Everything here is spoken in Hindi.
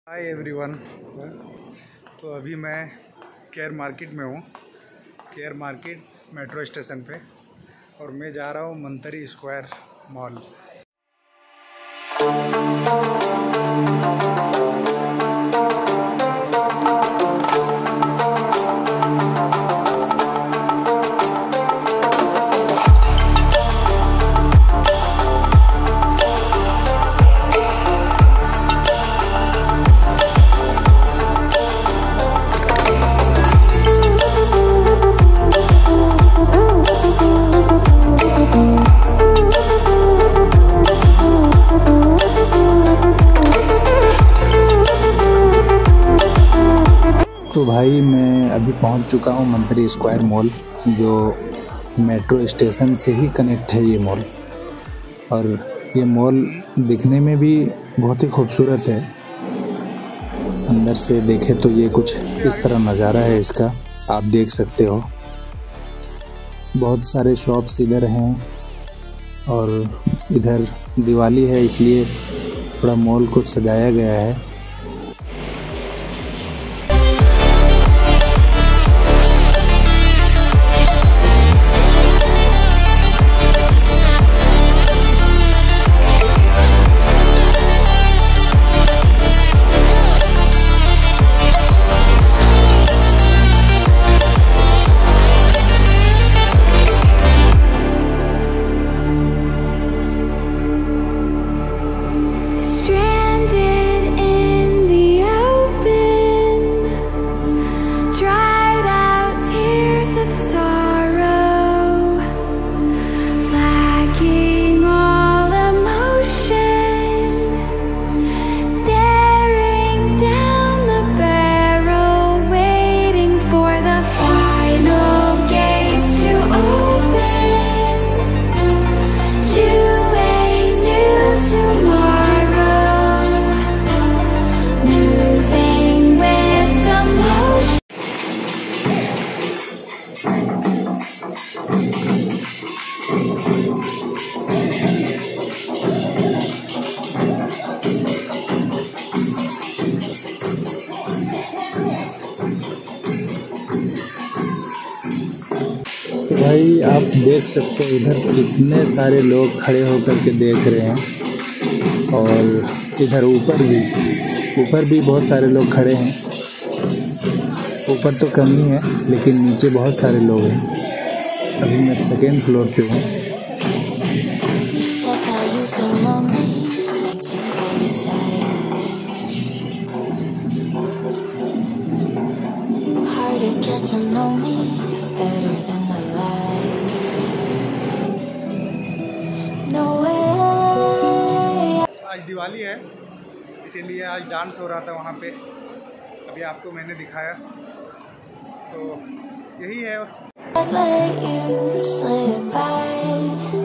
Hi everyone. तो अभी मैं केयर मार्केट में हूँ, केयर मार्केट मेट्रो स्टेशन पे, और मैं जा रहा हूँ मंतरी स्क्वायर मॉल। तो भाई मैं अभी पहुंच चुका हूं मंतरी स्क्वायर मॉल, जो मेट्रो स्टेशन से ही कनेक्ट है ये मॉल। और ये मॉल दिखने में भी बहुत ही खूबसूरत है। अंदर से देखें तो ये कुछ इस तरह नज़ारा है इसका, आप देख सकते हो। बहुत सारे शॉप्स इधर हैं और इधर दिवाली है इसलिए थोड़ा मॉल को सजाया गया है। भाई आप देख सकते हो इधर कितने सारे लोग खड़े होकर के देख रहे हैं, और इधर ऊपर भी बहुत सारे लोग खड़े हैं। ऊपर तो कम ही है लेकिन नीचे बहुत सारे लोग हैं। अभी मैं सेकेंड फ्लोर पे हूँ। आज दिवाली है इसीलिए आज डांस हो रहा था वहाँ पे, अभी आपको मैंने दिखाया। तो यही है।